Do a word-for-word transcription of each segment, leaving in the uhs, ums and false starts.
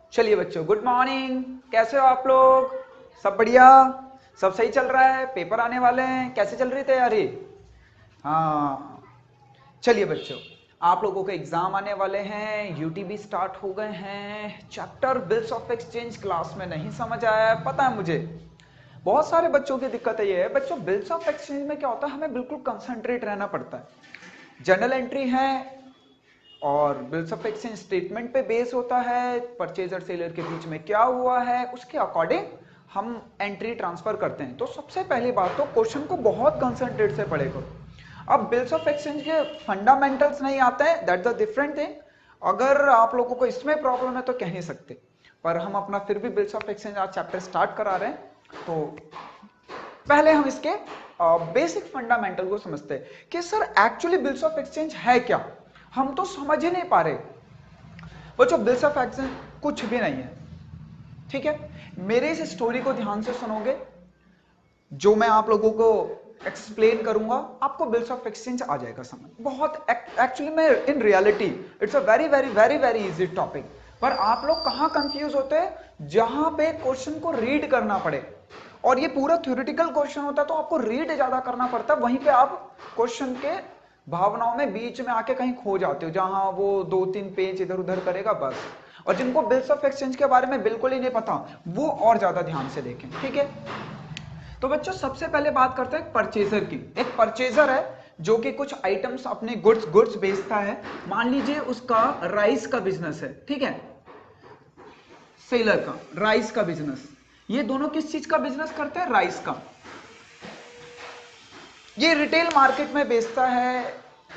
चलिए बच्चों, good morning. कैसे हो आप लोग? सब बढ़िया? सब सही चल रहा है? पेपर आने वाले हैं, कैसे चल रही तैयारी? हाँ, चलिए बच्चों, आप लोगों के एग्जाम आने वाले हैं, यूटी भी स्टार्ट हो गए हैं। Chapter bills of exchange class में नहीं समझ आया, पता है मुझे। बहुत सारे बच्चों की दिक्कत ये है बच्चों, बिल्स ऑफ एक्सचेंज में क्या होता है, हमें बिल्कुल कंसंट्रेट रहना पड़ता है। जर्नल एंट्री है और बिल्स ऑफ एक्सचेंज स्टेटमेंट पे बेस होता है, परचेजर सेलर के बीच में क्या हुआ है उसके अकॉर्डिंग हम एंट्री ट्रांसफर करते हैं। तो सबसे पहली बात तो क्वेश्चन को बहुत कंसंट्रेट से पढ़े करो। अब बिल्स ऑफ एक्सचेंज के फंडामेंटल्स नहीं आते हैं, दैट्स अ डिफरेंट थिंग। अगर आप लोगों को इसमें प्रॉब्लम है तो कह नहीं सकते, पर हम अपना फिर भी बिल्स ऑफ एक्सचेंज आज चैप्टर स्टार्ट करा रहे हैं। तो पहले हम इसके बेसिक uh, फंडामेंटल को समझते हैं कि sir actually bills of exchange है क्या। हम तो समझ ही नहीं पा रहे बच्चों। बिल्स ऑफ एक्सचेंज कुछ भी नहीं है, ठीक है। मेरे इस स्टोरी को ध्यान से सुनोगे, जो मैं आप लोगों को एक्सप्लेन करूंगा, आपको बिल्स ऑफ एक्सचेंज आ जाएगा समझ। बहुत एक्चुअली में in reality it's a very very very very easy topic, पर आप लोग कहां कंफ्यूज होते हैं, जहां पे क्वेश्चन को रीड करना पड़े। और ये पूरा थ्योरेटिकल क्वेश्चन होता है तो आपको रीड ज्यादा करना पड़ता है, वहीं पे आप क्वेश्चन के भावनाओं में बीच में आके कहीं खो जाते हो, जहां वो दो तीन पेज इधर उधर करेगा बस। और जिनको बिल्स ऑफ एक्सचेंज के बारे में बिल्कुल ही नहीं पता, वो और ज्यादा ध्यान से देखें, ठीक है। तो बच्चों सबसे पहले बात करते हैं परचेजर की। एक परचेजर है जो कि कुछ आइटम्स अपने गुड्स गुड्स बेचता है। मान लीजिए उसका राइस का बिजनेस है, ठीक है। सेलर का राइस का बिजनेस, ये दोनों किस चीज का बिजनेस करते हैं? राइस का। ये रिटेल मार्केट में बेचता है,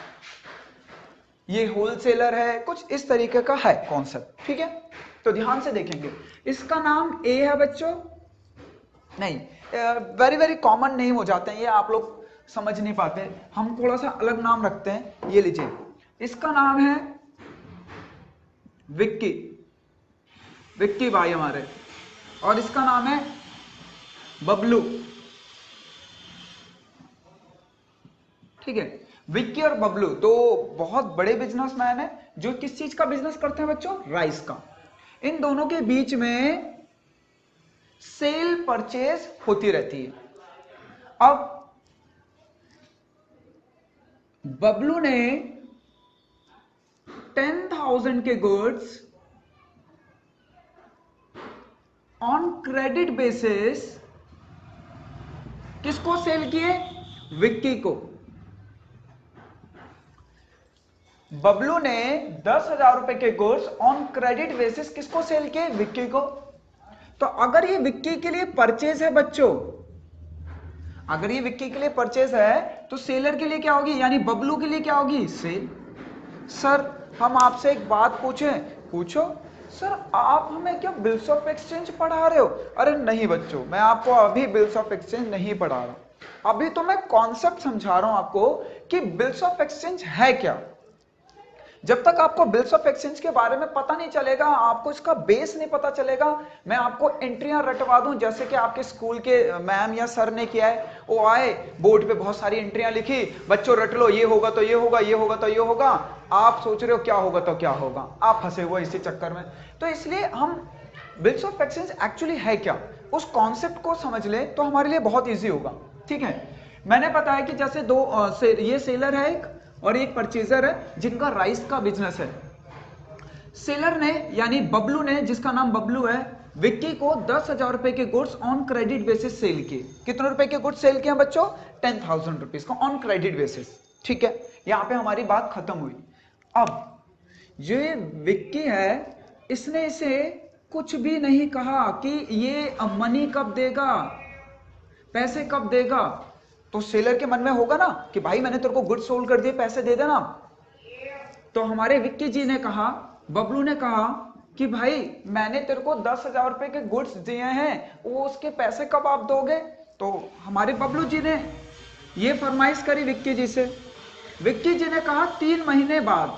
ये होलसेलर है, कुछ इस तरीके का है कॉन्सेप्ट, ठीक है। तो ध्यान से देखेंगे, इसका नाम ए है बच्चों। नहीं, वेरी वेरी कॉमन नेम हो जाते हैं ये, आप लोग समझ नहीं पाते, हम थोड़ा सा अलग नाम रखते हैं। ये लीजिए, इसका नाम है विक्की, विक्की भाई हमारे। और इसका नाम है बबलू, ठीक है। विक्की और बबलू तो बहुत बड़े बिजनेसमैन है, जो किस चीज का बिजनेस करते हैं बच्चों? राइस का। इन दोनों के बीच में सेल परचेज होती रहती है। अब बबलू ने टेन थाउजेंड के गुड्स ऑन क्रेडिट बेसिस किसको सेल किए? विक्की को। बबलू ने दस हजार रुपए के गुड्स ऑन क्रेडिट बेसिस किसको सेल किए? विक्की को। तो अगर ये विक्की के लिए परचेज है बच्चों, अगर ये विक्की के लिए परचेज है तो सेलर के लिए क्या होगी, यानी बबलू के लिए क्या होगी? सेल। सर हम आपसे एक बात पूछें? पूछो। सर आप हमें क्या बिल्स ऑफ एक्सचेंज पढ़ा रहे हो? अरे नहीं बच्चों, मैं आपको अभी बिल्स ऑफ एक्सचेंज नहीं पढ़ा रहा, अभी तो मैं कॉन्सेप्ट समझा रहा हूं आपको कि बिल्स ऑफ एक्सचेंज है क्या। जब तक आपको बिल्स ऑफ एक्सचेंज के बारे में पता नहीं चलेगा, आपको इसका बेस नहीं पता चलेगा, मैं आपको एंट्रियां रटवा दूं जैसे कि आपके स्कूल के मैम या सर ने किया है। वो आए, बोर्ड पे बहुत सारी एंट्रियां लिखी, बच्चों रट लो, ये होगा तो ये होगा, ये होगा तो ये होगा। आप सोच रहे हो क्या होगा तो क्या होगा, आप फंसे हुए इसी चक्कर में। तो इसलिए हम बिल्स ऑफ एक्सचेंज एक्चुअली है क्या, उस कॉन्सेप्ट को समझ ले तो हमारे लिए बहुत ईजी होगा, ठीक है। मैंने बताया कि जैसे दो आ, से, ये सेलर है एक और एक परचेजर है जिनका राइस का बिजनेस है। सेलर ने यानी बबलू ने, जिसका नाम बबलू है, विक्की को दस हजार रुपए के goods on credit basis sell किए। कितने रुपए के गुड्स सेल किए बच्चों? टेन थाउजेंड रुपीज का ऑन क्रेडिट बेसिस, ठीक है। यहां पे हमारी बात खत्म हुई। अब ये विक्की है, इसने इसे कुछ भी नहीं कहा कि ये मनी कब देगा, पैसे कब देगा। तो सेलर के मन में होगा ना कि भाई मैंने तेरे को गुड्स सोल्ड कर दिए, पैसे दे देना। तो हमारे विक्की जी ने कहा, बबलू ने कहा कि भाई मैंने तेरे को दस हजार रुपए के गुड्स दिए हैं, वो उसके पैसे कब आप दोगे? तो हमारे बबलू जी ने ये फरमाइश करी विक्की जी से। विक्की जी ने कहा तीन महीने बाद,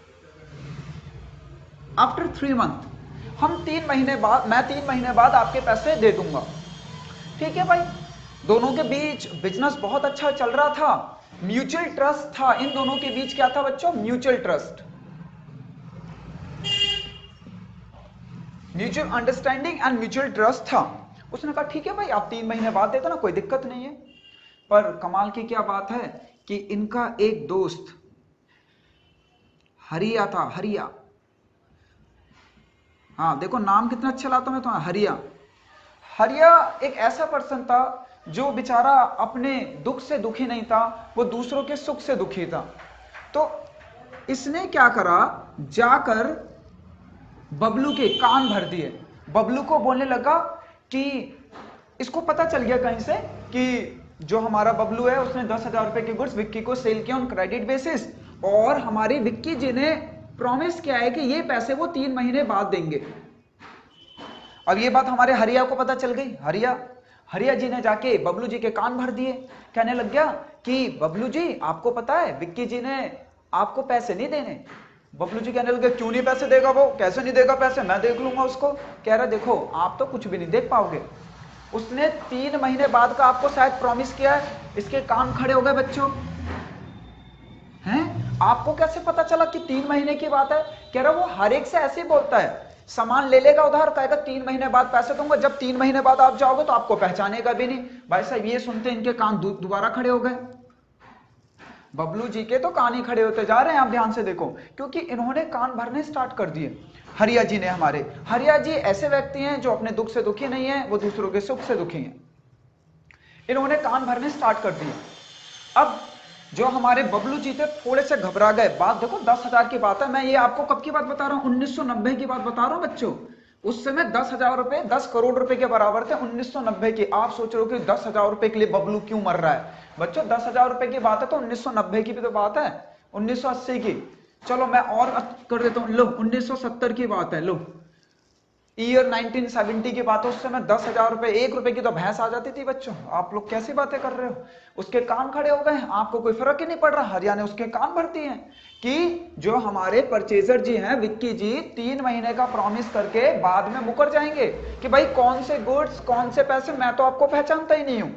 आफ्टर थ्री मंथ, हम तीन महीने बाद, मैं तीन महीने बाद आपके पैसे दे दूंगा, ठीक है भाई। दोनों के बीच बिजनेस बहुत अच्छा चल रहा था, म्यूचुअल ट्रस्ट था इन दोनों के बीच। क्या था बच्चों? Mutual trust. Mutual understanding and mutual trust था। उसने कहा ठीक है भाई, आप तीन महीने बाद देते ना, कोई दिक्कत नहीं है। पर कमाल की क्या बात है कि इनका एक दोस्त हरिया था, हरिया, हाँ देखो नाम कितना अच्छा लाता मैं तो, हरिया। हरिया एक ऐसा पर्सन था जो बेचारा अपने दुख से दुखी नहीं था, वो दूसरों के सुख से दुखी था। तो इसने क्या करा, जाकर बबलू के कान भर दिए। बबलू को बोलने लगा कि इसको पता चल गया कहीं से कि जो हमारा बबलू है उसने दस हजार रुपए के गुड्स विक्की को सेल किया ऑन क्रेडिट बेसिस, और हमारी विक्की जी ने प्रॉमिस किया है कि ये पैसे वो तीन महीने बाद देंगे। अब ये बात हमारे हरिया को पता चल गई। हरिया हरिया जी ने जाके बबलू जी के कान भर दिए, कहने लग गया कि बबलू जी आपको पता है विक्की जी ने आपको पैसे नहीं देने। बबलू जी कहने लगे क्यों नहीं पैसे देगा, वो कैसे नहीं देगा पैसे, मैं देख लूंगा उसको। कह रहा देखो आप तो कुछ भी नहीं देख पाओगे, उसने तीन महीने बाद का आपको शायद प्रॉमिस किया है। इसके कान खड़े हो गए बच्चों, हैं आपको कैसे पता चला कि तीन महीने की बात है। कह रहा वो हर एक से ऐसे ही बोलता है, सामान ले लेगा उधार, कहेगा तीन महीने बाद पैसे दूंगा, जब तीन महीने बाद आप जाओगे तो आपको पहचानेगा भी नहीं। भाई साहब ये सुनते इनके कान दोबारा खड़े हो गए। बबलू जी के तो कान ही खड़े होते जा रहे हैं, आप ध्यान से देखो, क्योंकि इन्होंने कान भरने स्टार्ट कर दिए। हरिया जी ने, हमारे हरिया जी ऐसे व्यक्ति हैं जो अपने दुख से दुखी नहीं है, वो दूसरों के सुख से दुखी हैं। इन्होंने कान भरने स्टार्ट कर दिए। अब जो हमारे बबलू जी थे थोड़े से घबरा गए। बात देखो दस हजार की बात है, मैं ये आपको कब की बात बता रहा हूं, उन्नीस सौ नब्बे की बात बता रहा हूं बच्चों। उस समय दस हजार रुपए दस करोड़ रुपए के बराबर थे, उन्नीस सौ नब्बे की। आप सोच रहे हो कि दस हजार रुपए के लिए बबलू क्यों मर रहा है। बच्चों दस हजार रुपए की बात है तो उन्नीस सौ नब्बे की भी तो बात है, उन्नीस सौ अस्सी की। चलो मैं और कर देता हूं, लो उन्नीस सौ सत्तर की बात है, लो ईयर नाइनटीन सेवेंटी की बात है। उस समय दस हजार रुपए, एक रुपए की तो भैंस आ जाती थी बच्चों। आप लोग कैसी बातें कर रहे हो। उसके कान खड़े हो गए, आपको कोई फर्क ही नहीं पड़ रहा। हरिया ने उसके कान भरती हैं कि जो हमारे परचेजर जी हैं विक्की जी, तीन महीने का प्रॉमिस करके बाद में मुकर जाएंगे कि भाई कौन से गुड्स कौन से पैसे, मैं तो आपको पहचानता ही नहीं हूं।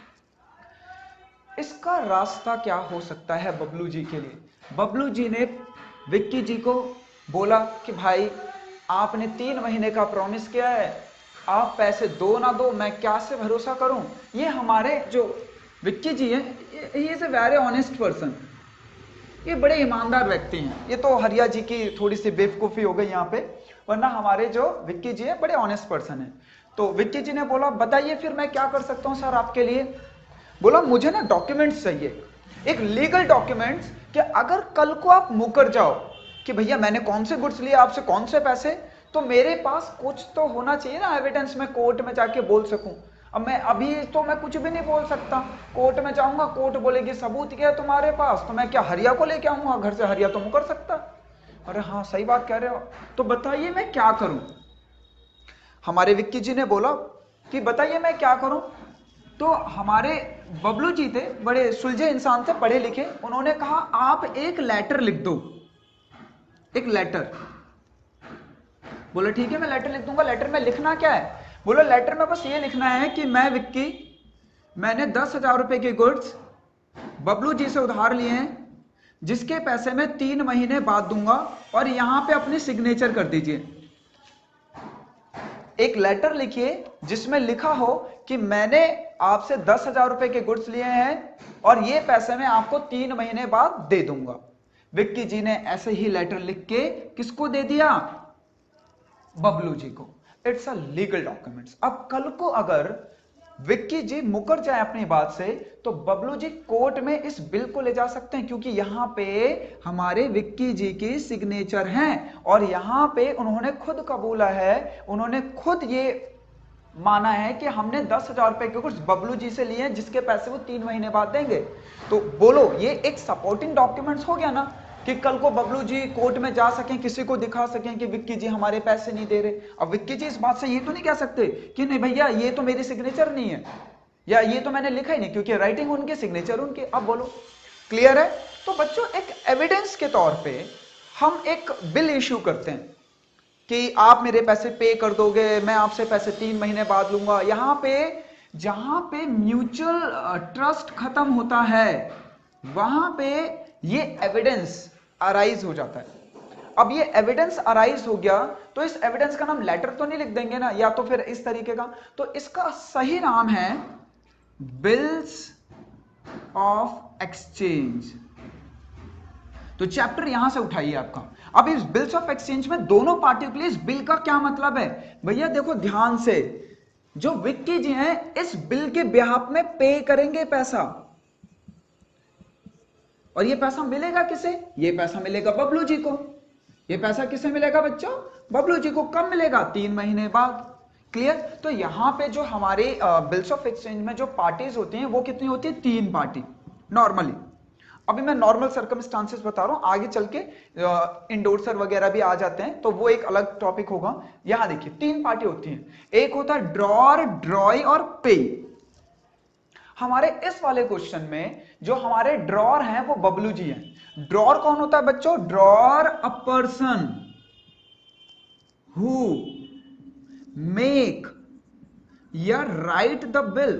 इसका रास्ता क्या हो सकता है बबलू जी के लिए। बबलू जी ने विक्की जी को बोला कि भाई आपने तीन महीने का प्रॉमिस किया है, आप पैसे दो ना दो, मैं क्या से भरोसा करूं। ये हमारे जो विक्की जी हैं, ये is a very honest person, ये बड़े ईमानदार व्यक्ति हैं। ये तो हरिया जी की थोड़ी सी बेवकूफ़ी हो गई यहाँ पे, वरना हमारे जो विक्की जी है बड़े ऑनेस्ट पर्सन है। तो विक्की जी ने बोला बताइए फिर मैं क्या कर सकता हूँ सर आपके लिए। बोला मुझे ना डॉक्यूमेंट्स चाहिए, एक लीगल डॉक्यूमेंट्स, कि अगर कल को आप मुकर जाओ कि भैया मैंने कौन से गुड्स लिए आपसे, कौन से पैसे, तो मेरे पास कुछ तो होना चाहिए ना एविडेंस, मैं कोर्ट में जाके बोल सकूं। अब मैं अभी तो मैं कुछ भी नहीं बोल सकता, कोर्ट में जाऊंगा, कोर्ट बोलेगी सबूत क्या है तुम्हारे पास, तो मैं क्या हरिया को लेके आऊंगा घर से, हरिया तो मुकर सकता। अरे हाँ सही बात कह रहे हो, तो बताइए मैं क्या करूं। हमारे विक्की जी ने बोला कि बताइए मैं क्या करूं। तो हमारे बबलू जी थे, बड़े सुलझे इंसान थे, पढ़े लिखे। उन्होंने कहा आप एक लेटर लिख दो, एक लेटर। बोला ठीक है मैं लेटर लिख दूंगा। लेटर में लिखना क्या है। बोला लेटर में बस ये लिखना है कि मैं विक्की, मैंने दस हजार रुपए के गुड्स बबलू जी से उधार लिए हैं, जिसके पैसे मैं तीन महीने बाद दूंगा, और यहां पे अपनी सिग्नेचर कर दीजिए। एक लेटर लिखिए जिसमें लिखा हो कि मैंने आपसे दस हजार रुपए के गुड्स लिए हैं और ये पैसे मैं आपको तीन महीने बाद दे दूंगा। विक्की जी ने ऐसे ही लेटर लिख के किसको दे दिया, बबलू जी को। It's a legal documents. अब कल को अगर विक्की जी मुकर जाए अपनी बात से, तो बबलू जी कोर्ट में इस बिल को ले जा सकते हैं, क्योंकि यहां पे हमारे विक्की जी की सिग्नेचर हैं, और यहां पे उन्होंने खुद कबूला है, उन्होंने खुद ये माना है कि हमने दस हजार रुपए के कुछ बबलू जी से लिए हैं, जिसके पैसे वो तीन महीने बाद देंगे। तो बोलो ये एक सपोर्टिंग डॉक्यूमेंट्स हो गया ना, कि कल को बबलू जी कोर्ट में जा सकें, किसी को दिखा सकें कि विक्की जी हमारे पैसे नहीं दे रहे। अब विक्की जी इस बात से ये तो नहीं कह सकते कि नहीं भैया ये तो मेरी सिग्नेचर नहीं है, या ये तो मैंने लिखा ही नहीं, क्योंकि राइटिंग उनकी, सिग्नेचर उनकी। अब बोलो क्लियर है। तो बच्चों एक एविडेंस के तौर पे हम एक बिल इश्यू करते हैं कि आप मेरे पैसे पे कर दोगे, मैं आपसे पैसे तीन महीने बाद लूंगा। यहां पे जहां पे म्यूचुअल ट्रस्ट खत्म होता है, वहां पे ये एविडेंस अराइज हो जाता है। अब ये एविडेंस अराइज हो गया, तो इस एविडेंस का नाम लेटर तो नहीं लिख देंगे ना, या तो फिर इस तरीके का, तो इसका सही नाम है बिल्स ऑफ एक्सचेंज। तो चैप्टर यहां से उठाइए आपका। अब इस बिल्स ऑफ एक्सचेंज में दोनों पार्टियों के लिए इस बिल का क्या मतलब है भैया, देखो ध्यान से, जो विक्की जी हैं इस बिल के बिहाफ में पे करेंगे पैसा, और ये पैसा मिलेगा किसे, ये पैसा मिलेगा बबलू जी को। ये पैसा किसे मिलेगा बच्चों, बबलू जी को। कब मिलेगा, तीन महीने बाद। क्लियर। तो यहां पे जो हमारे बिल्स ऑफ एक्सचेंज में जो पार्टीज होती हैं वो कितनी होती है, तीन पार्टी नॉर्मली। अभी मैं नॉर्मल सर्कमस्टांसेस बता रहा हूं, आगे चल के इंडोर्सर वगैरह भी आ जाते हैं तो वो एक अलग टॉपिक होगा। यहां देखिए तीन पार्टी होती हैं, एक होता है ड्रॉर, ड्रॉय और पे। हमारे इस वाले क्वेश्चन में जो हमारे ड्रॉर हैं वो बबलू जी हैं। ड्रॉर कौन होता है बच्चों, drawer a person who make या राइट द बिल।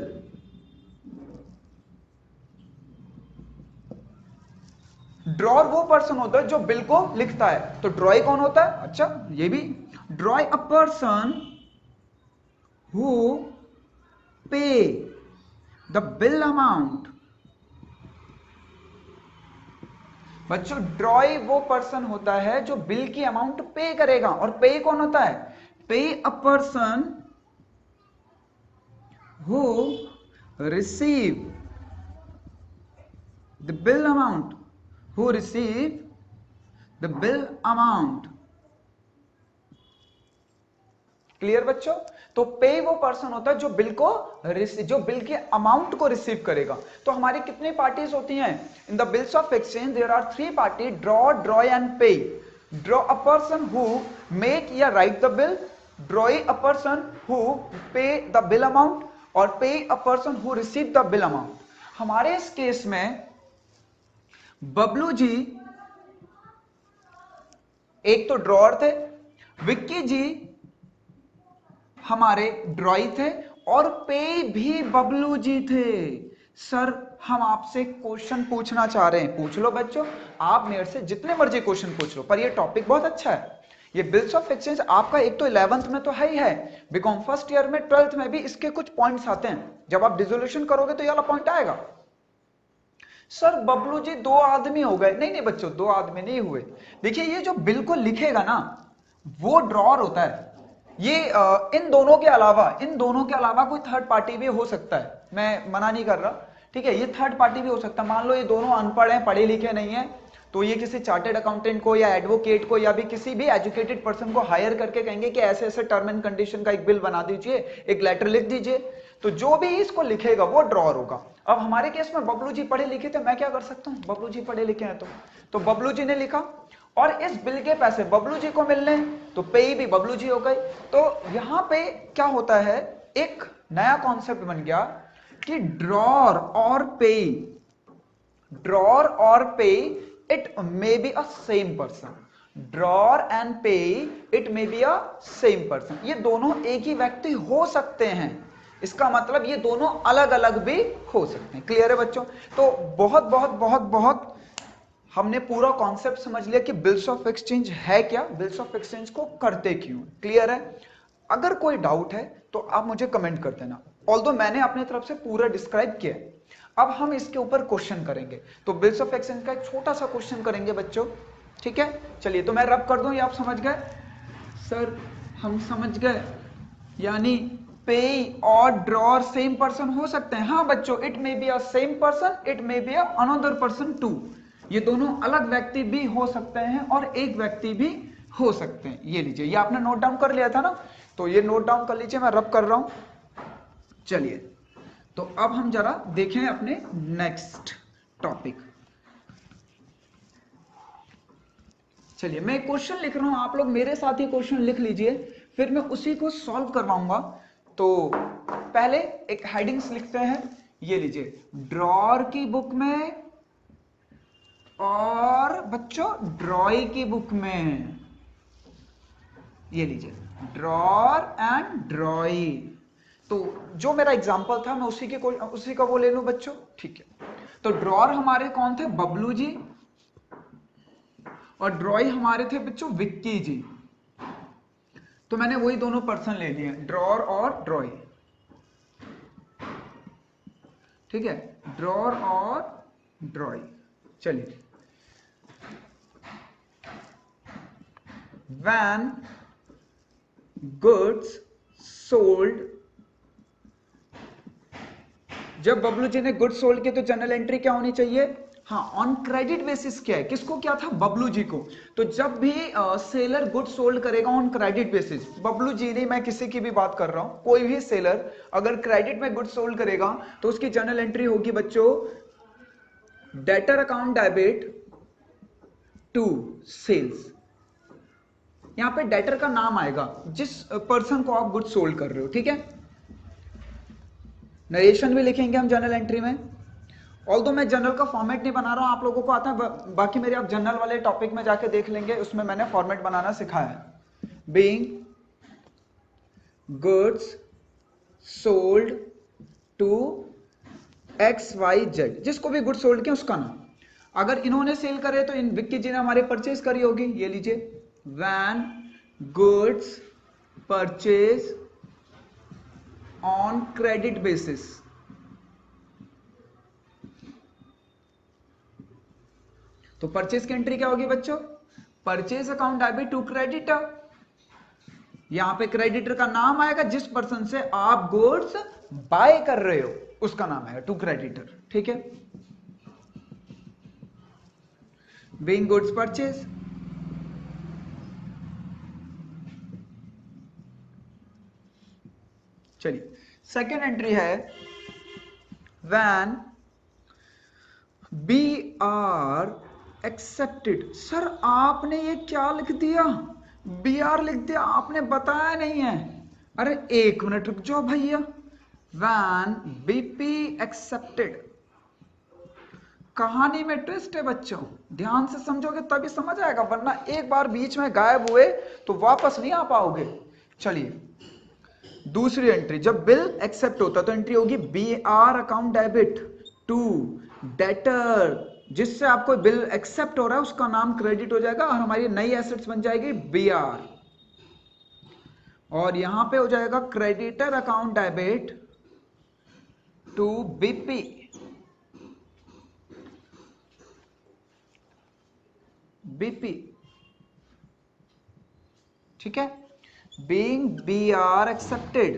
ड्रॉर वो पर्सन होता है जो बिल को लिखता है। तो ड्रॉय कौन होता है, अच्छा ये भी, drawee a person who pay the bill amount. बच्चों ड्रॉय वो पर्सन होता है जो बिल की अमाउंट पे करेगा, और पे कौन होता है, payee a person who receive the bill amount, who receive the bill amount. Clear बच्चों। तो पे वो पर्सन होता है जो बिल को जो बिल के अमाउंट को रिसीव करेगा। तो हमारी कितनी पार्टीज होती हैं in the bills of exchange, there are three party, drawer, drawee and payee. Drawer a person who make या write the bill, drawee a person who pay the bill amount, और payee a person who receive the bill amount. हमारे इस case में बबलू जी एक तो drawer थे, विक्की जी हमारे ड्रॉई थे, और पे भी बबलू जी थे। सर हम आपसे क्वेश्चन पूछना चाह रहे हैं, पूछ लो बच्चों, आप मेरे से जितने मर्जी क्वेश्चन पूछ लो, पर ये टॉपिक बहुत अच्छा है। ये बिल्स ऑफ एक्सचेंज आपका एक तो इलेवेंथ में तो है ही है, बीकॉम फर्स्ट ईयर में, ट्वेल्थ में भी इसके कुछ पॉइंट्स आते हैं। जब आप डिसोल्यूशन करोगे तो ये वाला पॉइंट आएगा। सर बबलू जी दो आदमी हो गए, नहीं नहीं बच्चों दो आदमी नहीं हुए। देखिए ये जो बिल को लिखेगा ना वो ड्रॉअर होता है। ये आ, इन दोनों के अलावा इन दोनों के अलावा कोई थर्ड पार्टी भी हो सकता है, मैं मना नहीं कर रहा, ठीक है, ये थर्ड पार्टी भी हो सकता है। मान लो ये दोनों अनपढ़ हैं, पढ़े लिखे नहीं है, तो ये किसी चार्टेड अकाउंटेंट को या एडवोकेट को या भी किसी भी एजुकेटेड पर्सन को हायर करके कहेंगे कि ऐसे ऐसे टर्म एंड कंडीशन का एक बिल बना दीजिए, एक लेटर लिख दीजिए। तो जो भी इसको लिखेगा वो ड्रॉअर होगा। अब हमारे केस में बबलू जी पढ़े लिखे थे, मैं क्या कर सकता हूं, बबलू जी पढ़े लिखे हैं तो तो बबलू जी ने लिखा, और इस बिल के पैसे बबलू जी को मिलने, तो पे भी बबलू जी हो गए। तो यहां पे क्या होता है, एक नया कॉन्सेप्ट बन गया कि ड्रॉअर और पे, ड्रॉअर और payee it may be a same person. Drawer and payee it may be a same person, ये दोनों एक ही व्यक्ति हो सकते हैं। इसका मतलब ये दोनों अलग अलग भी हो सकते हैं। क्लियर है बच्चों। तो बहुत बहुत बहुत बहुत हमने पूरा कॉन्सेप्ट समझ लिया कि बिल्स ऑफ एक्सचेंज है क्या, बिल्स ऑफ एक्सचेंज को करते क्यों। क्लियर है। अगर कोई डाउट है तो आप मुझे कमेंट कर देना, ऑल्दो मैंने अपनी तरफ से पूरा डिस्क्राइब किया है। अब हम इसके ऊपर क्वेश्चन करेंगे, तो बिल्स ऑफ एक्सचेंज का एक छोटा सा क्वेश्चन करेंगे बच्चों, ठीक है। चलिए तो मैं रब कर दूं, ये आप समझ गए, सर हम समझ गए, यानी पे और ड्रॉअर सेम पर्सन हो सकते हैं। हाँ बच्चों, it may be a same person, it may be a another person too, ये दोनों अलग व्यक्ति भी हो सकते हैं और एक व्यक्ति भी हो सकते हैं। ये लीजिए, ये आपने नोट डाउन कर लिया था ना, तो ये नोट डाउन कर लीजिए, मैं रब कर रहा हूं। चलिए तो अब हम जरा देखें अपने नेक्स्ट टॉपिक। चलिए मैं क्वेश्चन लिख रहा हूं, आप लोग मेरे साथ ही क्वेश्चन लिख लीजिए, फिर मैं उसी को सॉल्व करवाऊंगा। तो पहले एक हेडिंग्स लिखते हैं, ये लीजिए, ड्रॉअर की बुक में और बच्चों ड्रॉई की बुक में, ये लीजिए ड्रॉअर एंड ड्रॉई। तो जो मेरा एग्जांपल था मैं उसी के को उसी का वो ले लूं बच्चों, ठीक है। तो ड्रॉअर हमारे कौन थे, बबलू जी, और ड्रॉई हमारे थे बच्चों विक्की जी, तो मैंने वही दोनों पर्सन ले लिए, ड्रॉर और ड्रॉई। ठीक है, ड्रॉर और ड्रॉई। चलिए, व्हेन गुड्स सोल्ड, जब बबलू जी ने गुड्स सोल्ड किए तो जनरल एंट्री क्या होनी चाहिए? हाँ, ऑन क्रेडिट बेसिस क्या है, किसको क्या था? बबलू जी को। तो जब भी सेलर गुड्स सोल्ड करेगा on credit basis, Bablu ji नहीं, मैं किसी की भी बात कर रहा हूं, कोई भी सेलर अगर क्रेडिट में गुड्स सोल्ड करेगा तो उसकी जनरल एंट्री होगी बच्चों debtor account debit to sales. यहां पे डेटर का नाम आएगा जिस पर्सन को आप गुड्स सोल्ड कर रहे हो। ठीक है, नरेशन भी लिखेंगे हम जनरल एंट्री में। ऑल्दो मैं जनरल का फॉर्मेट नहीं बना रहा हूं, आप लोगों को आता है, बाकी मेरे आप जनरल वाले टॉपिक में जाके देख लेंगे, उसमें मैंने फॉर्मेट बनाना सिखाया है। Being goods sold to X Y Z, जिसको भी गुड्स सोल्ड किया उसका नाम। अगर इन्होंने सेल करे तो इन विक्की जी ने हमारे परचेज करी होगी, ये लीजिए, when goods purchase on credit basis, तो परचेज की एंट्री क्या होगी बच्चों? Purchase account debit to creditor. यहां पे क्रेडिटर का नाम आएगा जिस पर्सन से आप गुड्स बाय कर रहे हो, उसका नाम है टू क्रेडिटर। ठीक है, बीइंग गुड्स परचेज, चलिए सेकेंड एंट्री है when B R accepted. Sir आपने ये क्या लिख दिया, बी आर लिख दिया, आपने बताया नहीं है। अरे एक मिनट रुक जाओ भैया, व्हेन बीपी एक्सेप्टेड, कहानी में ट्विस्ट है बच्चों, ध्यान से समझोगे तभी समझ आएगा, वरना एक बार बीच में गायब हुए तो वापस नहीं आ पाओगे। चलिए दूसरी एंट्री, जब बिल एक्सेप्ट होता तो एंट्री होगी B R account debit to debtor, जिससे आपको बिल एक्सेप्ट हो रहा है उसका नाम क्रेडिट हो जाएगा और हमारी नई एसेट्स बन जाएगी बी आर, और यहां पे हो जाएगा creditor account debit to BP. BP, ठीक है, being B R accepted,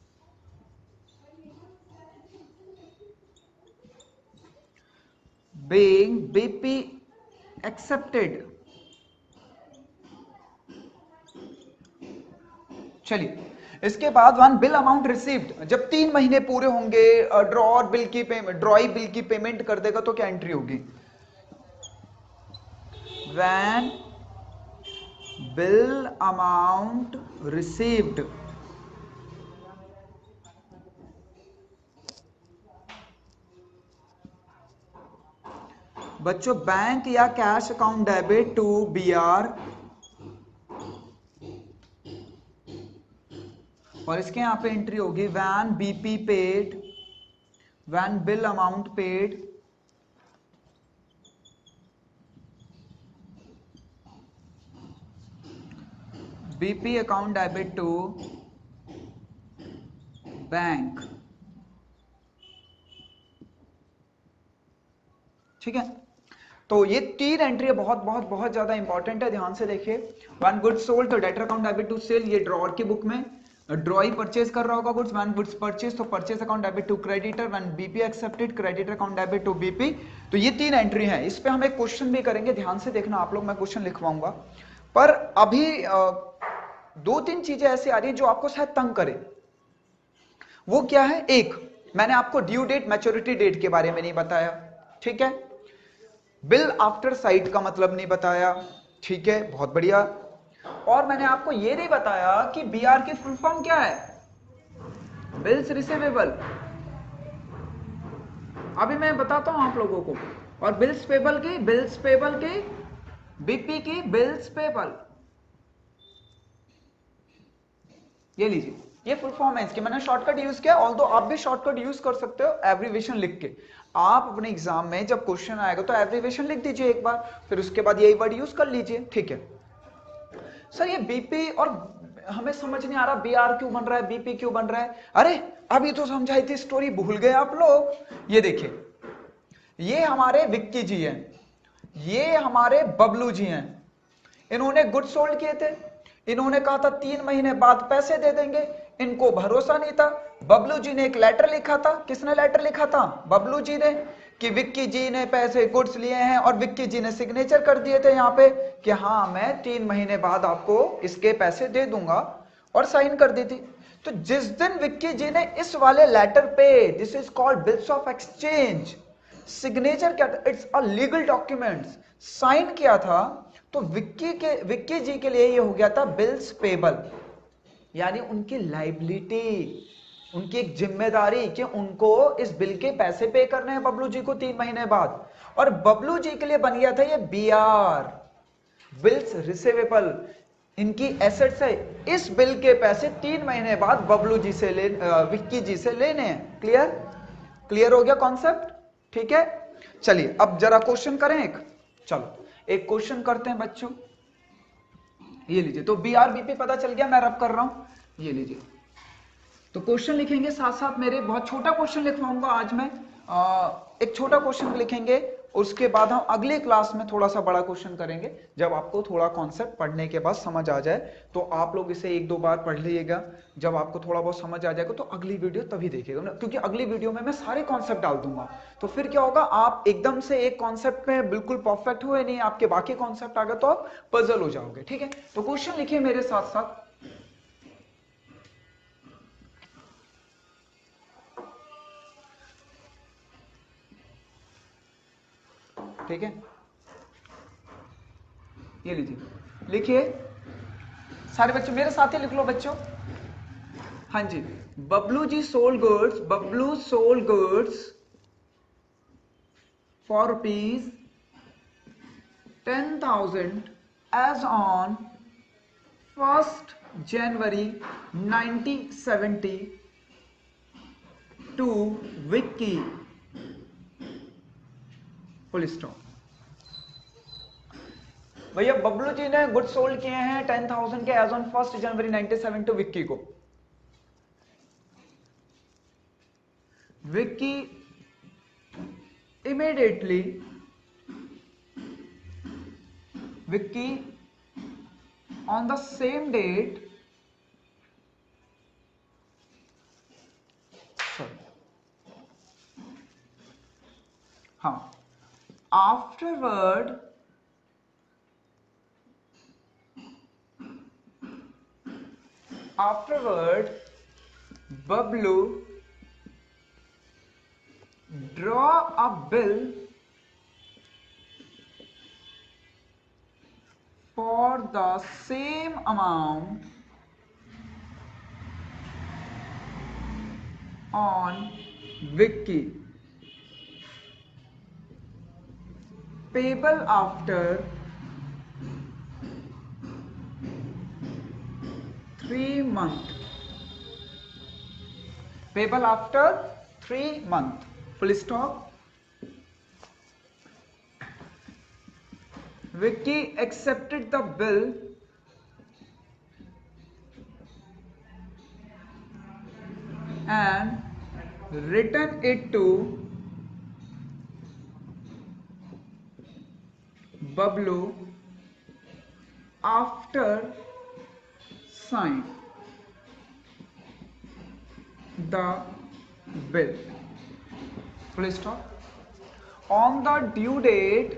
being B P accepted। चलिए इसके बाद वन बिल अमाउंट रिसीव्ड, जब तीन महीने पूरे होंगे ड्रॉ और बिल की पेमेंट, ड्रॉई बिल की पेमेंट कर देगा तो क्या एंट्री होगी? व्हेन बिल अमाउंट रिसीव्ड, बच्चों बैंक या cash account debit to B R, और इसके यहां पे एंट्री होगी when BP paid, when bill amount paid BP account debit to bank. ठीक है, तो ये तीन एंट्री बहुत बहुत बहुत ज्यादा इंपॉर्टेंट है, ध्यान से देखिए। वन गुड्स सोल्ड तो debtor account debit to sale, ये ड्रॉर की बुक में ड्रॉई परचेज कर रहा होगा गुड्स, वन गुड्स परचेज तो purchase account debit to creditor, when BP accepted creditor account debit to BP. तो ये तीन एंट्री हैं, इस पे हम एक क्वेश्चन भी करेंगे, ध्यान से देखना आप लोग, मैं क्वेश्चन लिखवाऊंगा। पर अभी दो तीन चीजें ऐसी आ रही है जो आपको शायद तंग करे। वो क्या है? एक, मैंने आपको ड्यू डेट मैच्योरिटी डेट के बारे में नहीं बताया, ठीक है। बिल आफ्टर साइट का मतलब नहीं बताया, ठीक है, बहुत बढ़िया। और मैंने आपको यह नहीं बताया कि बीआर की फुल फॉर्म क्या है, बिल्स रिसीवेबल। अभी मैं बताता हूं आप लोगों को। और बिल्स पेबल की, बिल्स पेबल की, बीपी की बिल्स पेबल, ये लीजिए। ये फुल फॉर्म है इसकी, मैंने शॉर्टकट यूज किया, ऑल्दो आप भी शॉर्टकट यूज कर सकते हो एब्रीविएशन लिख के। आप अपने एग्जाम में जब क्वेश्चन आएगा तो एब्रीविएशन लिख दीजिए एक बार, फिर उसके बाद यही वर्ड यूज कर लीजिए, ठीक है। सर ये बीपी और हमें समझ नहीं आ रहा बीआर क्यों बन रहा है, बीपी क्यों बन रहा है। अरे अभी तो समझाई थी स्टोरी, भूल गए आप लोग। ये देखिए, ये हमारे विक्की जी हैं, ये हमारे बबलू जी हैं। इन्होंने गुड सोल्ड किए थे, इन्होंने कहा था तीन महीने बाद पैसे दे देंगे, इनको भरोसा नहीं था। बबलू जी ने एक लेटर लिखा था, किसने लेटर लिखा था, बबलू जी ने, कि विक्की जी ने पैसे गुड्स लिए हैं, और विक्की जी ने सिग्नेचर कर दिए थे यहाँ पे कि हाँ मैं तीन महीने बाद आपको इसके पैसे दे दूंगा, और साइन कर दी थी। तो जिस दिन विक्की जी ने इस वाले लेटर पे, this is called bills of exchange, signature किया था, it's a legal document, sign किया था, तो विक्की के विक्की जी के लिए ये हो गया था बिल्स पेबल, यानी उनकी लाइबिलिटी, उनकी एक जिम्मेदारी कि उनको इस बिल के पैसे पे करने हैं बबलू जी को तीन महीने बाद। और बबलू जी के लिए बन गया था ये बीआर, बिल्स रिसीवेबल, इनकी एसेट्स है, इस बिल के पैसे तीन महीने बाद बबलू जी से ले, विक्की जी से लेने हैं। क्लियर क्लियर हो गया कॉन्सेप्ट, ठीक है। चलिए अब जरा क्वेश्चन करें एक, चलो एक क्वेश्चन करते हैं बच्चों। ये लीजिए, तो बी आर बीपी पता चल गया, मैं रब कर रहा हूं, ये लीजिए। तो क्वेश्चन लिखेंगे साथ साथ मेरे, बहुत छोटा क्वेश्चन लिखवाऊंगा आज मैं, आ, एक छोटा क्वेश्चन लिखेंगे, उसके बाद हम अगली क्लास में थोड़ा सा बड़ा क्वेश्चन करेंगे। जब आपको थोड़ा कॉन्सेप्ट पढ़ने के बाद समझ आ जाए तो आप लोग इसे एक दो बार पढ़ लीजिएगा, जब आपको थोड़ा बहुत समझ आ जाएगा तो अगली वीडियो तभी देखिएगा ना, क्योंकि अगली वीडियो में मैं सारे कॉन्सेप्ट डाल दूंगा। तो फिर क्या होगा, आप एकदम से एक कॉन्सेप्ट में बिल्कुल परफेक्ट हुए नहीं, आपके बाकी कॉन्सेप्ट आ गए तो आप पजल हो जाओगे, ठीक है। तो क्वेश्चन लिखिए मेरे साथ साथ, ठीक है। ये लीजिए, लिखिए सारे बच्चों, मेरे साथ ही लिख लो बच्चों। हाँ जी, Bablu ji sold goods, Bablu sold goods for rupees ten thousand as on first January nineteen seventy two Vicky, full stop. भैया बबलू जी ने गुड सोल्ड किए हैं टेन थाउजेंड के as on first January nineteen seventy two Vicky को। Vicky immediately Vicky on the same date हाँ afterward afterward Bablu draw a bill for the same amount on Vicky, payable after three month, payable after three month, full stop। Vicky accepted the bill and returned it to Bablu after sign the bill, full stop। On the due date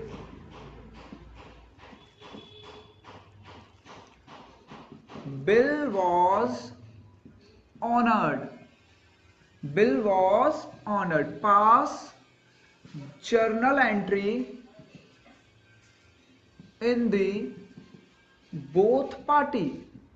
bill was honored, bill was honored, pass journal entry in the both party,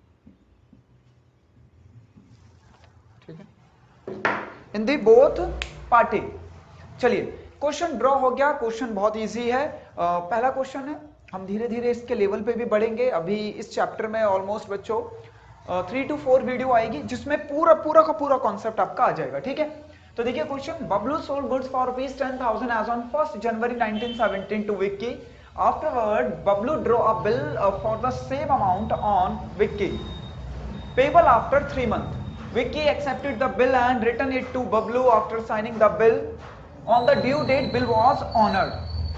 in the both party. चलिए question draw हो गया, question बहुत easy है, आ, पहला question है, हम धीरे धीरे इसके लेवल पे भी बढ़ेंगे। अभी इस चैप्टर में ऑलमोस्ट बच्चों थ्री टू फोर वीडियो आएगी जिसमें पूरा पूरा का पूरा कॉन्सेप्ट आपका आ जाएगा, ठीक है। तो देखिए question, Bablu sold goods for rupees ten thousand as on first January nineteen seventeen two Vicky. Afterward Bablu draw a bill for the same amount on Vicky, payable after three months. Vicky accepted the bill and returned it to Bablu after signing the bill. On the due date, bill was honored.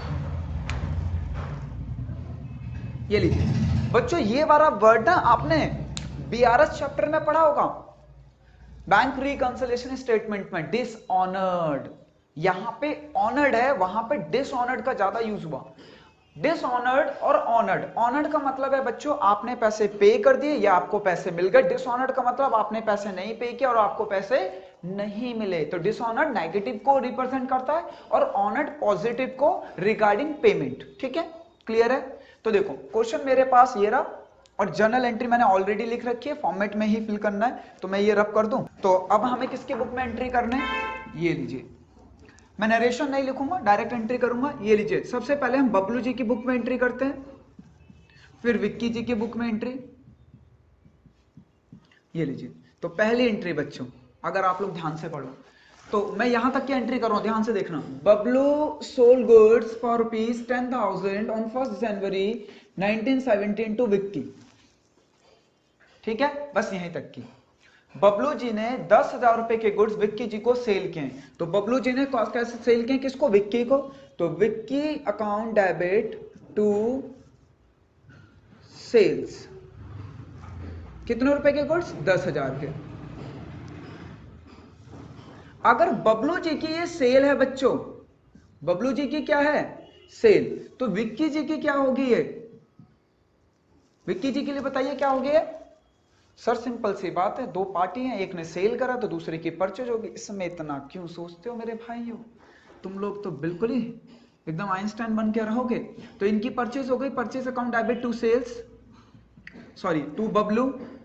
ये लीजिए बच्चों, ये वाला word ना आपने BRS chapter में पढ़ा होगा, बैंक रिकंसिलिएशन स्टेटमेंट में, डिसऑनर्ड। यहां पे ऑनर्ड है, वहां पे डिसऑनर्ड का ज्यादा यूज हुआ। डिसऑनर्ड और ऑनर्ड, ऑनर्ड का मतलब है बच्चों आपने पैसे पे कर दिए या आपको पैसे मिल गए, डिसऑनर्ड का मतलब आपने पैसे नहीं पे किया और आपको पैसे नहीं मिले। तो डिसऑनर्ड नेगेटिव को रिप्रेजेंट करता है और ऑनर्ड पॉजिटिव को रिगार्डिंग पेमेंट, ठीक है, क्लियर है। तो देखो क्वेश्चन मेरे पास ये रहा और जर्नल एंट्री मैंने ऑलरेडी लिख रखी है, फॉर्मेट में ही फिल करना है, तो मैं ये रब कर दूं। तो अब हमें किसकी बुक में एंट्री करने है, ये लीजिए, मैं नरेशन नहीं लिखूंगा, डायरेक्ट एंट्री करूंगा। ये लीजिए, सबसे पहले हम बबलू जी की बुक में एंट्री करते हैं, फिर विक्की जी की बुक में एंट्री। ये लीजिए, तो पहली एंट्री बच्चों, अगर आप लोग ध्यान से पढ़ो तो मैं यहां तक की एंट्री कर रहा हूं, ध्यान से देखना। Bablu sold goods for rupees ten thousand on first January nineteen seventeen two Vicky, ठीक है, बस यहीं तक की। बबलू जी ने दस हजार रुपए के गुड्स विक्की जी को सेल किए। तो बबलू जी ने कैसे सेल किए, किसको, विक्की को। तो Vicky account debit to sales, कितने रुपए के गुड्स, दस हजार के। अगर बबलू जी की ये सेल है बच्चों, बबलू जी की क्या है, सेल, तो विक्की जी की क्या होगी, ये विक्की जी के लिए बताइए क्या होगी है। सर सिंपल सी बात है, दो पार्टी हैं, एक ने सेल करा तो दूसरे की परचेज होगी। इसमें इतना क्यों सोचते हो मेरे भाइयों, तुम लोग तो बिल्कुल ही एकदम आइंस्टाइन बन के रहोगे। तो इनकी परचेज हो गई, purchase account debit to sales, sorry to Bablu.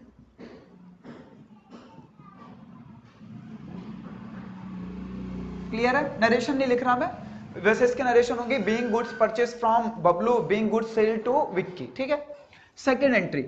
Clear है, नरेशन नहीं लिख रहा मैं, वैसे इसके नरेशन होंगे being goods purchase from Bablu, being goods sale to Vicky, ठीक है। सेकेंड एंट्री,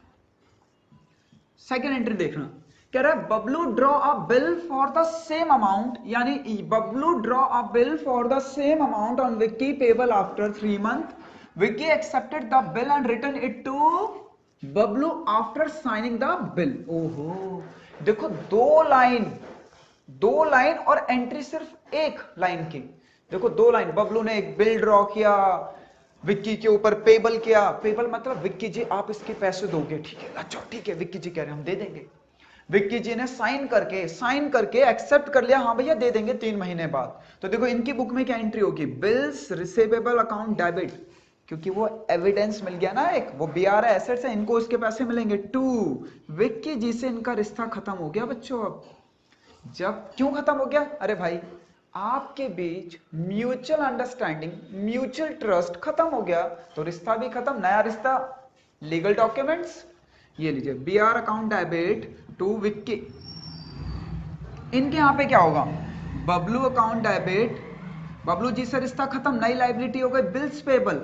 सेकेंड एंट्री देखना, कह रहा है Bablu draw a bill for the same amount, यानी Bablu draw a bill for the same amount on Vicky payable after three month. Vicky accepted the bill and return it to Bablu after signing the bill. ओहो, देखो दो line, दो line और entry सिर्फ एक line की। देखो दो लाइन, बबलू ने एक बिल ड्रॉ किया, विक्की के ऊपर पेबल किया, पेबल मतलब विक्की जी आप इसके पैसे दोगे, ठीक है, अच्छा ठीक है, विक्की जी कह रहे हैं हम दे देंगे। विक्की जी ने साइन करके साइन करके एक्सेप्ट कर लिया, हाँ भैया दे देंगे तीन महीने बाद। तो देखो इनकी बुक में क्या एंट्री होगी, बिल्स रिसीवेबल अकाउंट डेबिट, क्योंकि वो एविडेंस मिल गया ना एक, वो बी आर एसेट्स है, इनको इसके पैसे मिलेंगे। टू विक्की जी से इनका रिश्ता खत्म हो गया बच्चों। अब जब क्यों खत्म हो गया, अरे भाई आपके बीच म्यूचुअल अंडरस्टैंडिंग, म्यूचुअल ट्रस्ट खत्म हो गया, तो रिश्ता भी खत्म, नया रिश्ता, लीगल डॉक्यूमेंट्स। ये लीजिए, B R account debit to Vicky. इनके यहां पे क्या होगा, बबलू अकाउंट डेबिट, बबलू जी से रिश्ता खत्म, नई लाइबिलिटी हो गई बिल्स पेबल।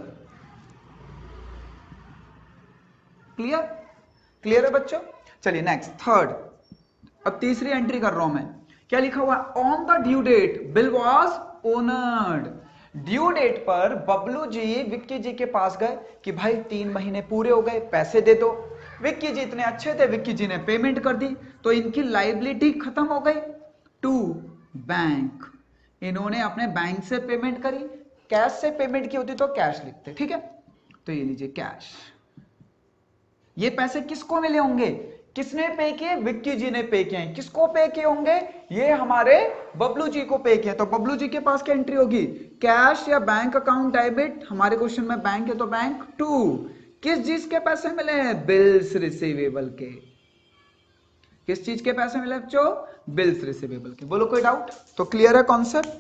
क्लियर, क्लियर है बच्चों। चलिए नेक्स्ट, थर्ड, अब तीसरी एंट्री कर रहा हूं मैं, क्या लिखा हुआ है, on the due date bill was honoured. Due date पर बबलू जी विक्की जी के पास गए कि भाई तीन महीने पूरे हो गए, पैसे दे दो। विक्की जी इतने अच्छे थे, विक्की जी ने पेमेंट कर दी, तो इनकी लाइबिलिटी खत्म हो गई। टू बैंक, इन्होंने अपने बैंक से पेमेंट करी, कैश से पेमेंट की होती तो कैश लिखते, ठीक है। तो ये लीजिए कैश, ये पैसे किसको मिले होंगे, किसने पे किए, विक्की जी ने पे किए। किसको पे किए होंगे, ये हमारे बबलू जी को पे किए। तो बबलू जी के पास क्या एंट्री होगी, कैश या बैंक अकाउंट डेबिट, हमारे क्वेश्चन में बैंक है तो बैंक। टू किस चीज के पैसे मिले हैं, बिल्स रिसीवेबल के। किस चीज के पैसे मिले बच्चों, बिल्स रिसीवेबल के। बोलो कोई डाउट, तो क्लियर है कॉन्सेप्ट।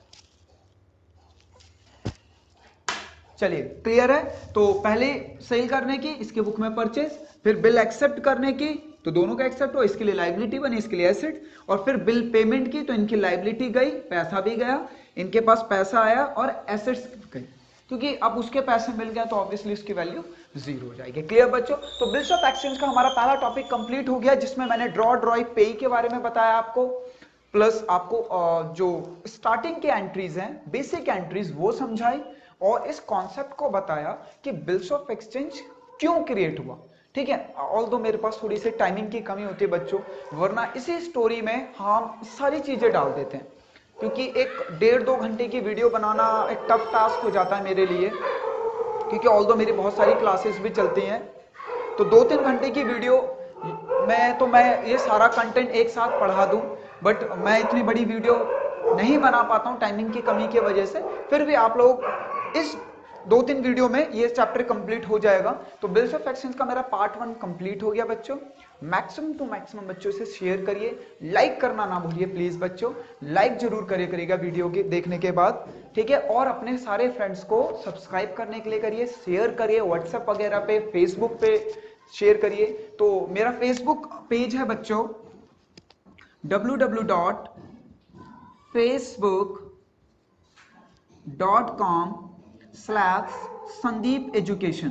चलिए क्लियर है। तो पहले सेल करने की, इसके बुक में परचेज, फिर बिल एक्सेप्ट करने की, तो दोनों का एक्सेप्ट हो, इसके लिए लाइबिलिटी बनी, इसके लिए एसेट, और फिर बिल पेमेंट की, तो इनकी लाइबिलिटी गई, पैसा भी गया, इनके पास पैसा आया और एसेट्स गई। क्योंकि अब उसके पैसे मिल गए तो ऑब्वियसली उसकी वैल्यू जीरो हो जाएगी। क्लियर बच्चों? तो बिल्स ऑफ एक्सचेंज का हमारा पहला टॉपिक कंप्लीट हो गया, जिसमें मैंने ड्रॉ ड्रॉई पे के बारे में बताया आपको, प्लस आपको जो स्टार्टिंग के एंट्रीज हैं, बेसिक एंट्रीज वो समझाई, और इस कॉन्सेप्ट को बताया कि बिल्स ऑफ एक्सचेंज क्यों क्रिएट हुआ। ठीक है, ऑल्दो मेरे पास थोड़ी सी टाइमिंग की कमी होती है बच्चों, वरना इसी स्टोरी में हम सारी चीजें डाल देते हैं, क्योंकि एक डेढ़ दो घंटे की वीडियो बनाना एक टफ टास्क हो जाता है मेरे लिए, क्योंकि ऑल्दो मेरी बहुत सारी क्लासेस भी चलती हैं, तो दो तीन घंटे की वीडियो मैं तो मैं ये सारा कंटेंट एक साथ पढ़ा दूं, बट मैं इतनी बड़ी वीडियो नहीं बना पाता हूं टाइमिंग की कमी की वजह से। फिर भी आप लोग इस दो तीन वीडियो में ये चैप्टर कंप्लीट हो जाएगा। तो बिल्स ऑफ एक्सचेंज का मेरा पार्ट वन कंप्लीट हो गया बच्चों। मैक्सिमम टू मैक्सिमम बच्चों से शेयर करिए, लाइक करना ना भूलिए प्लीज बच्चों, लाइक जरूर करिए करिएगा वीडियो के देखने के बाद, ठीक है। और अपने सारे फ्रेंड्स को सब्सक्राइब करने के लिए करिए, शेयर करिए व्हाट्सएप वगैरह पे, फेसबुक पे शेयर करिए। तो मेरा फेसबुक पेज है बच्चों W W W dot Facebook dot com slash Sandeep education.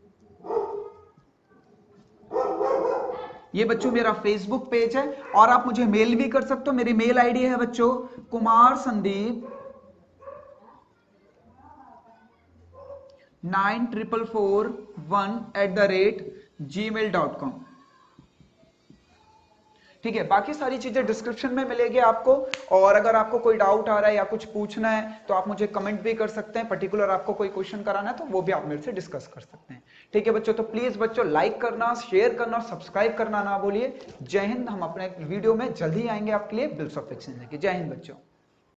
ये बच्चों मेरा फेसबुक पेज है, और आप मुझे मेल भी कर सकते हो। मेरी मेल आईडी है बच्चों Kumar Sandeep nine triple four one eight the rate Gmail dot com. ठीक है, बाकी सारी चीजें डिस्क्रिप्शन में मिलेगी आपको, और अगर आपको कोई डाउट आ रहा है या कुछ पूछना है तो आप मुझे कमेंट भी कर सकते हैं, पर्टिकुलर आपको कोई क्वेश्चन कराना है तो वो भी आप मेरे से डिस्कस कर सकते हैं। ठीक है बच्चों, तो प्लीज बच्चों लाइक करना, शेयर करना और सब्सक्राइब करना ना भूलिए। जय हिंद। हम अपने वीडियो में जल्दी आएंगे आपके लिए बिल्स ऑफ एक्सचेंज लेके। जय हिंद बच्चों।